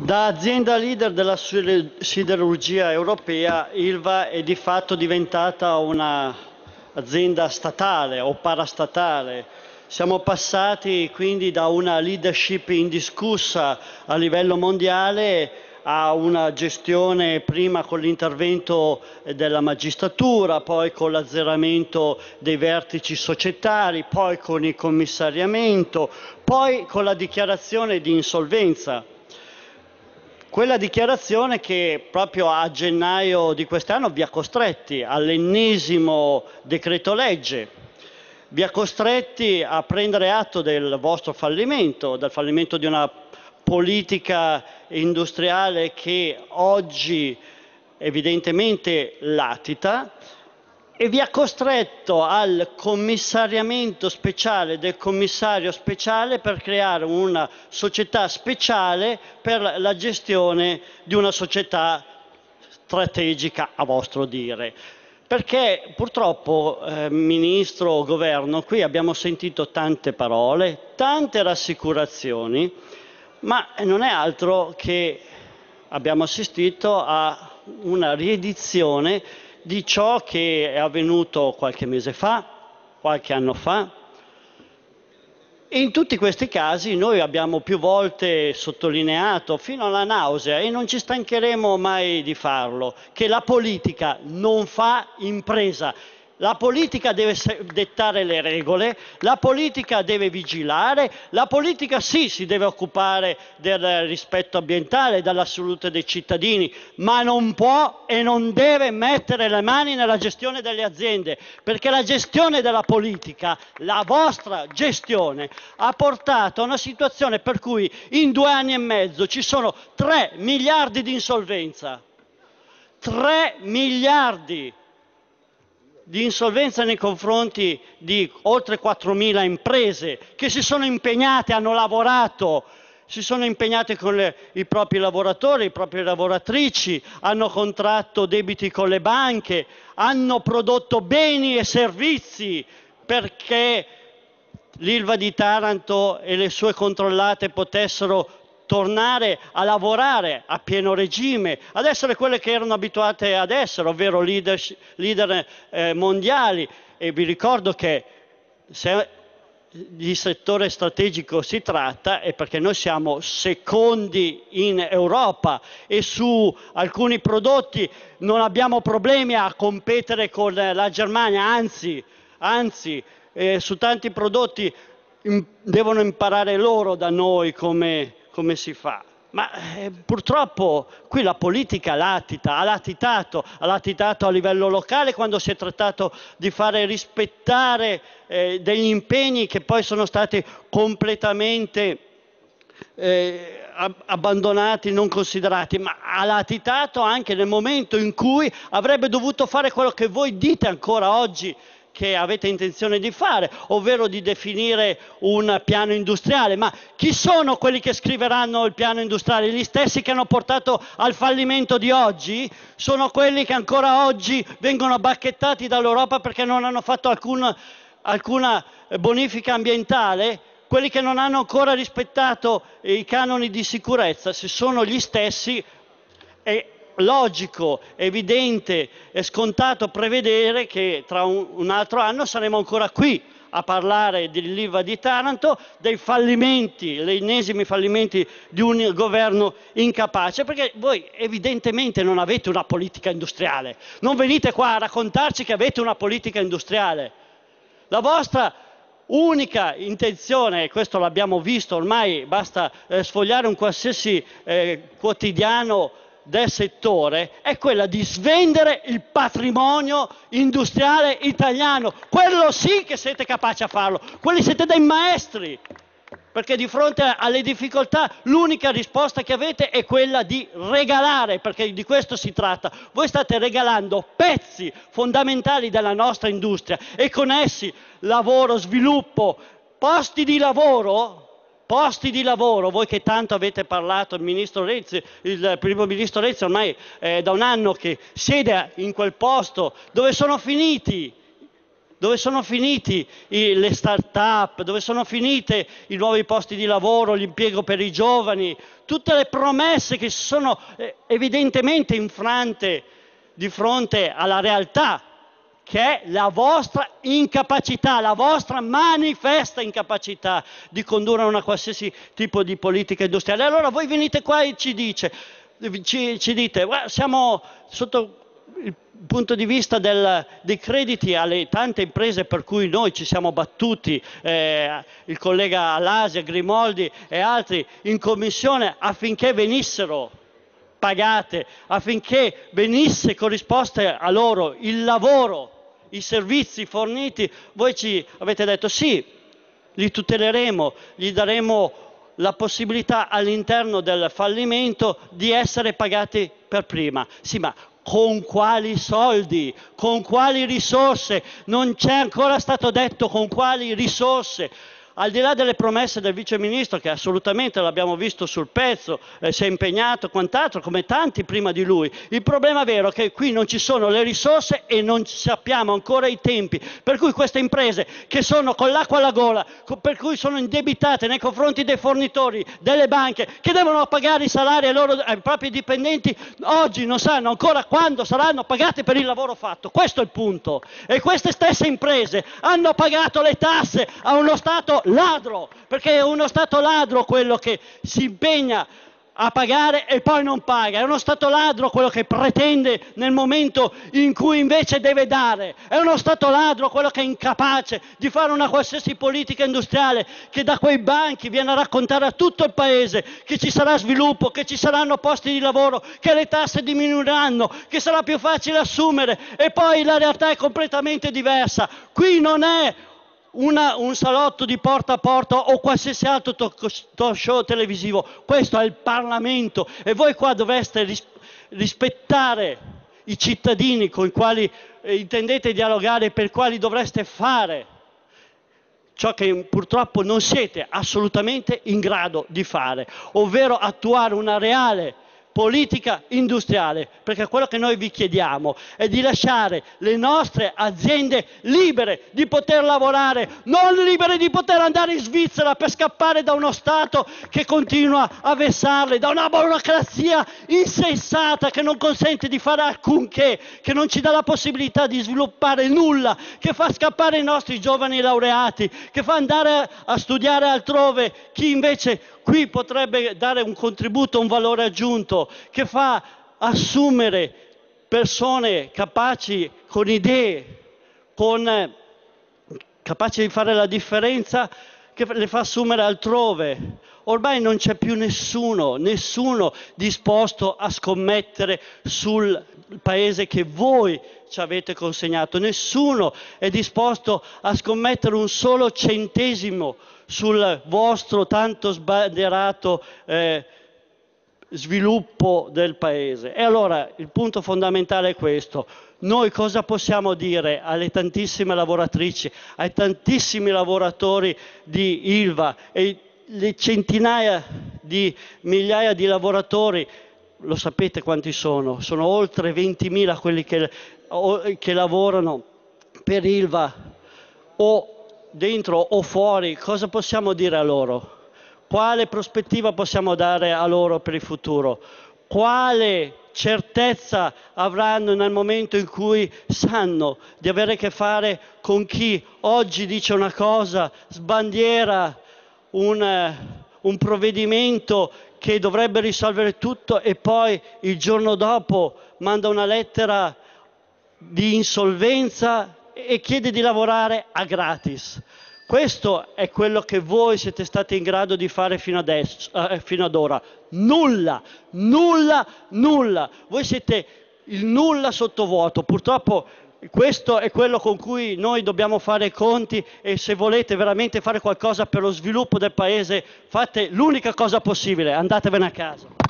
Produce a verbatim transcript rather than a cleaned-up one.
Da azienda leader della siderurgia europea, Ilva è di fatto diventata un'azienda statale o parastatale. Siamo passati quindi da una leadership indiscussa a livello mondiale a una gestione prima con l'intervento della magistratura, poi con l'azzeramento dei vertici societari, poi con il commissariamento, poi con la dichiarazione di insolvenza. Quella dichiarazione che proprio a gennaio di quest'anno vi ha costretti all'ennesimo decreto legge, vi ha costretti a prendere atto del vostro fallimento, del fallimento di una politica industriale che oggi evidentemente latita, e vi ha costretto al commissariamento speciale del commissario speciale per creare una società speciale per la gestione di una società strategica, a vostro dire. Perché purtroppo, eh, Ministro, Governo, qui abbiamo sentito tante parole, tante rassicurazioni, ma non è altro che abbiamo assistito a una riedizione di ciò che è avvenuto qualche mese fa, qualche anno fa. E in tutti questi casi noi abbiamo più volte sottolineato, fino alla nausea, e non ci stancheremo mai di farlo, che la politica non fa impresa. La politica deve dettare le regole, la politica deve vigilare, la politica sì si deve occupare del rispetto ambientale, della salute dei cittadini, ma non può e non deve mettere le mani nella gestione delle aziende, perché la gestione della politica, la vostra gestione, ha portato a una situazione per cui in due anni e mezzo ci sono tre miliardi di insolvenza. tre miliardi di insolvenza nei confronti di oltre quattromila imprese che si sono impegnate, hanno lavorato, si sono impegnate con le, i propri lavoratori, le proprie lavoratrici, hanno contratto debiti con le banche, hanno prodotto beni e servizi perché l'Ilva di Taranto e le sue controllate potessero tornare a lavorare a pieno regime, ad essere quelle che erano abituate ad essere, ovvero leader, leader eh, mondiali. E vi ricordo che se di settore strategico si tratta è perché noi siamo secondi in Europa e su alcuni prodotti non abbiamo problemi a competere con la Germania, anzi, anzi eh, su tanti prodotti in, devono imparare loro da noi come come si fa. Ma eh, purtroppo qui la politica latita, ha latitato, ha latitato a livello locale quando si è trattato di fare rispettare eh, degli impegni che poi sono stati completamente eh, abbandonati, non considerati, ma ha latitato anche nel momento in cui avrebbe dovuto fare quello che voi dite ancora oggi che avete intenzione di fare, ovvero di definire un piano industriale. Ma chi sono quelli che scriveranno il piano industriale? Gli stessi che hanno portato al fallimento di oggi? Sono quelli che ancora oggi vengono bacchettati dall'Europa perché non hanno fatto alcun, alcuna bonifica ambientale? Quelli che non hanno ancora rispettato i canoni di sicurezza? Se sono gli stessi, è logico, evidente e scontato prevedere che tra un, un altro anno saremo ancora qui a parlare dell'Ilva di Taranto, dei fallimenti, gli ennesimi fallimenti di un governo incapace, perché voi evidentemente non avete una politica industriale. Non venite qua a raccontarci che avete una politica industriale. La vostra unica intenzione, e questo l'abbiamo visto ormai, basta eh, sfogliare un qualsiasi eh, quotidiano del settore, è quella di svendere il patrimonio industriale italiano. Quello sì che siete capaci a farlo, quelli siete dei maestri, perché di fronte alle difficoltà l'unica risposta che avete è quella di regalare, perché di questo si tratta. Voi state regalando pezzi fondamentali della nostra industria e con essi lavoro, sviluppo, posti di lavoro. Posti di lavoro, voi che tanto avete parlato, il ministro Renzi, il primo ministro Renzi ormai è da un anno che siede in quel posto, dove sono finiti Dove sono finiti i, le start-up? Dove sono finite i nuovi posti di lavoro, l'impiego per i giovani? Tutte le promesse che sono eh, evidentemente infrante di fronte alla realtà, che è la vostra incapacità, la vostra manifesta incapacità di condurre una qualsiasi tipo di politica industriale. Allora voi venite qua e ci, dice, ci, ci dite, siamo sotto il punto di vista del, dei crediti alle tante imprese per cui noi ci siamo battuti, eh, il collega Alasia, Grimoldi e altri in commissione affinché venissero pagate, affinché venisse corrisposto a loro il lavoro, i servizi forniti. Voi ci avete detto sì, li tuteleremo, gli daremo la possibilità all'interno del fallimento di essere pagati per prima. Sì, ma con quali soldi? Con quali risorse? Non c'è ancora stato detto con quali risorse. Al di là delle promesse del Vice Ministro, che assolutamente l'abbiamo visto sul pezzo, eh, si è impegnato, quant'altro, come tanti prima di lui, il problema vero è che qui non ci sono le risorse e non sappiamo ancora i tempi, per cui queste imprese che sono con l'acqua alla gola, per cui sono indebitate nei confronti dei fornitori, delle banche, che devono pagare i salari ai, loro, ai propri dipendenti, oggi non sanno ancora quando saranno pagate per il lavoro fatto. Questo è il punto. E queste stesse imprese hanno pagato le tasse a uno Stato ladro, perché è uno Stato ladro quello che si impegna a pagare e poi non paga, è uno Stato ladro quello che pretende nel momento in cui invece deve dare, è uno Stato ladro quello che è incapace di fare una qualsiasi politica industriale, che da quei banchi viene a raccontare a tutto il paese che ci sarà sviluppo, che ci saranno posti di lavoro, che le tasse diminuiranno, che sarà più facile assumere, e poi la realtà è completamente diversa. Qui non è Una, un salotto di porta a porta o qualsiasi altro talk show televisivo, questo è il Parlamento e voi qua dovreste ris rispettare i cittadini con i quali eh, intendete dialogare e per i quali dovreste fare ciò che purtroppo non siete assolutamente in grado di fare, ovvero attuare una reale politica industriale, perché quello che noi vi chiediamo è di lasciare le nostre aziende libere di poter lavorare, non libere di poter andare in Svizzera per scappare da uno Stato che continua a vessarle, da una burocrazia insensata che non consente di fare alcunché, che non ci dà la possibilità di sviluppare nulla, che fa scappare i nostri giovani laureati, che fa andare a studiare altrove chi invece qui potrebbe dare un contributo, un valore aggiunto, che fa assumere persone capaci, con idee, con, capaci di fare la differenza, che le fa assumere altrove. Ormai non c'è più nessuno, nessuno disposto a scommettere sul paese che voi ci avete consegnato. Nessuno è disposto a scommettere un solo centesimo sul vostro tanto sbandierato eh, sviluppo del paese. E allora il punto fondamentale è questo. Noi cosa possiamo dire alle tantissime lavoratrici, ai tantissimi lavoratori di Ilva e le centinaia di migliaia di lavoratori, lo sapete quanti sono, sono oltre ventimila quelli che, che lavorano per Ilva o dentro o fuori, cosa possiamo dire a loro? Quale prospettiva possiamo dare a loro per il futuro? Quale certezza avranno nel momento in cui sanno di avere a che fare con chi oggi dice una cosa, sbandiera un, un provvedimento che dovrebbe risolvere tutto e poi il giorno dopo manda una lettera di insolvenza e chiede di lavorare a gratis. Questo è quello che voi siete stati in grado di fare fino, adesso, eh, fino ad ora. Nulla, nulla, nulla. Voi siete il nulla sottovuoto. Purtroppo questo è quello con cui noi dobbiamo fare i conti e se volete veramente fare qualcosa per lo sviluppo del Paese, fate l'unica cosa possibile, andatevene a casa.